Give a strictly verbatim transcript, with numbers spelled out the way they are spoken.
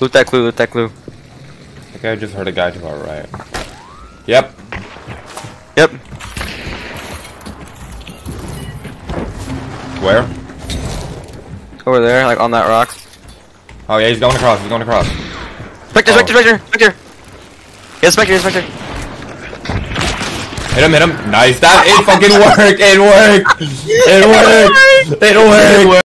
Loot that clue, loot that clue. I think I just heard a guy to our right. Yep. Yep. Where? Over there, like on that rock. Oh yeah, he's going across, he's going across. Spectre, Oh. Spectre, Spectre, Spectre! Yes, Spectre, yes, Spectre. Hit him, hit him. Nice. That it fucking worked. It worked. It worked. It worked.